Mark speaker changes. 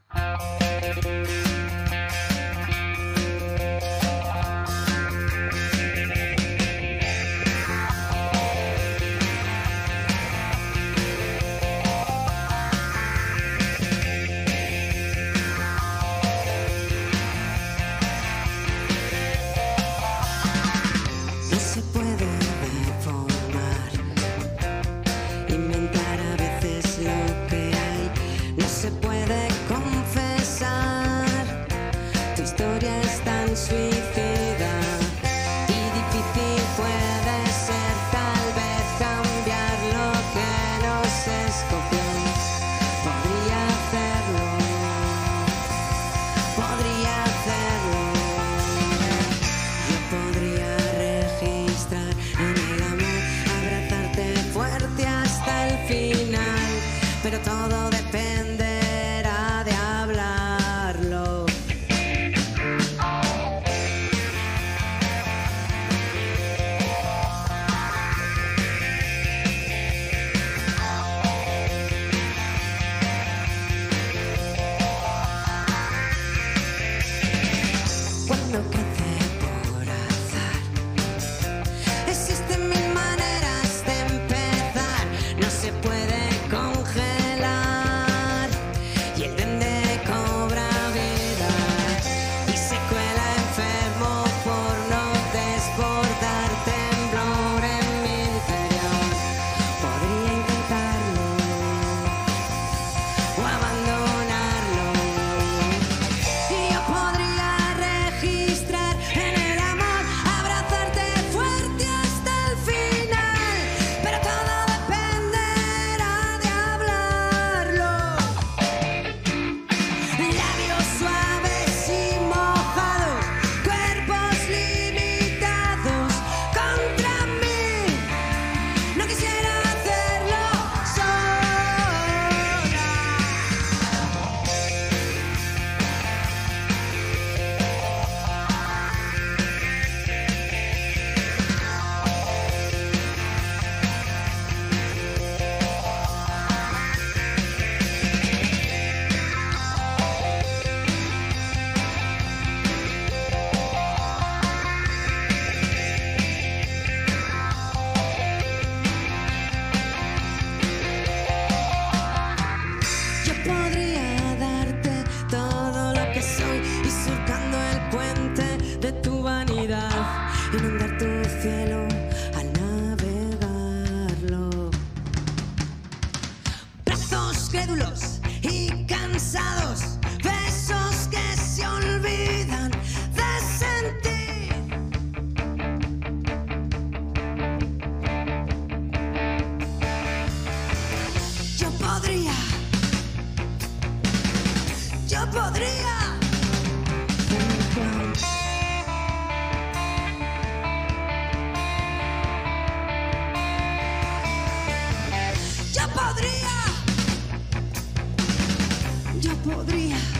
Speaker 1: Suicida y difícil puede ser tal vez cambiar lo que nos escogió. Podría hacerlo, yo podría registrar en el amor, abrazarte fuerte hasta el final, pero todo dependerá de hablarlo. Cuando crece por azar, existen mil maneras de empezar. No se puede congelar y el duende cobra vida y se cuela enfermo por no desbordar. Temblor en mi interior, podría intentarlo o abandonarlo. Yo podría registrar en el amor, abrazarte fuerte hasta el final, pero todo dependerá de hablarlo. Labios suaves y mojados, cuerpos limitados contra mí. No quisiera hacerlo sola. Yo podría darte todo lo que soy y surcando el puente de tu vanidad, inundar tu cielo al navegarlo. Brazos crédulos y cansados, besos que se olvidan de sentir. Yo podría yo podría yo podría